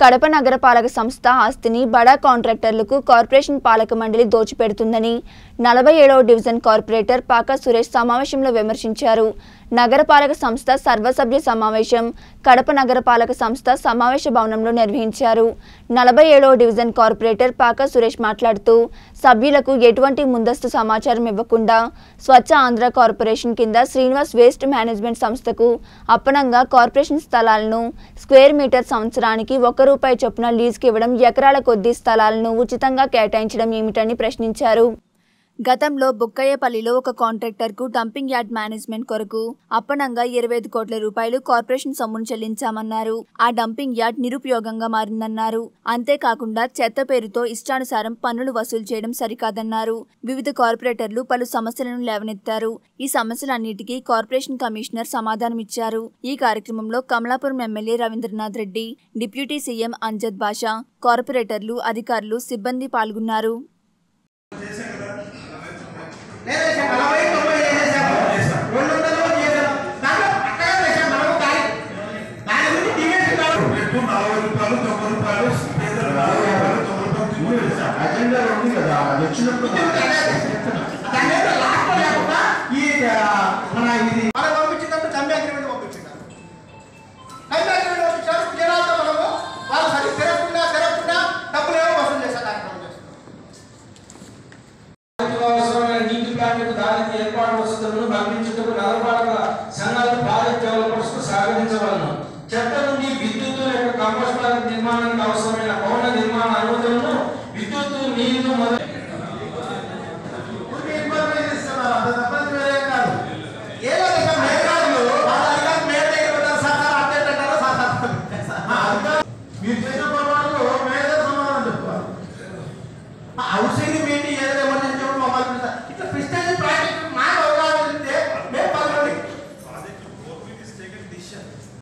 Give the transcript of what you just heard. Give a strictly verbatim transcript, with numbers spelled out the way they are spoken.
కడప నగరపాలక సంస్థ ఆస్తిని బడా కాంట్రాక్టర్లకు కార్పొరేషన్ పాలక మండలి దోచిపెడుతుందని నలభై ఏడవ డివిజన్ కార్పొరేటర్ పాక సురేష్ సమావేశంలో విమర్శించారు. నగరపాలక సంస్థ సర్వసభ్య సమావేశం కడప నగరపాలక సంస్థ సమావేశ భవనంలో నిర్వహించారు. నలభై ఏడవ డివిజన్ కార్పొరేటర్ పాక సురేష్ మాట్లాడుతూ సభ్యులకు ఎటువంటి ముందస్తు సమాచారం ఇవ్వకుండా స్వచ్ఛ ఆంధ్ర కార్పొరేషన్ కింద శ్రీనివాస్ వేస్ట్ మేనేజ్మెంట్ సంస్థకు అప్పనంగా కార్పొరేషన్ స్థలాలను స్క్వేర్ మీటర్ సంవత్సరానికి ఒక రూపాయి చొప్పున లీజుకి ఇవ్వడం, ఎకరాల కొద్దీ స్థలాలను ఉచితంగా కేటాయించడం ఏమిటని ప్రశ్నించారు. గతంలో బుక్కయ్యపల్లిలో ఒక కాంట్రాక్టర్కు డంపింగ్ యార్డ్ మేనేజ్మెంట్ కొరకు అప్పనంగా ఇరవై ఐదు కోట్ల రూపాయలు కార్పొరేషన్ సొమ్మును చెల్లించామన్నారు. ఆ డంపింగ్ యార్డ్ నిరుపయోగంగా మారిందన్నారు. అంతేకాకుండా చెత్త పేరుతో ఇష్టానుసారం పన్నులు వసూలు చేయడం సరికాదన్నారు. వివిధ కార్పొరేటర్లు పలు సమస్యలను లేవనెత్తారు. ఈ సమస్యలన్నిటికీ కార్పొరేషన్ కమిషనర్ సమాధానమిచ్చారు. ఈ కార్యక్రమంలో Kamalapuram MLA Ravindranath Reddy, deputy CM Amjad Basha, కార్పొరేటర్లు, అధికారులు, సిబ్బంది పాల్గొన్నారు. చెత్త నుండి విద్యుత్ యొక్క కంపోస్ట్ నిర్మాణానికి అవసరం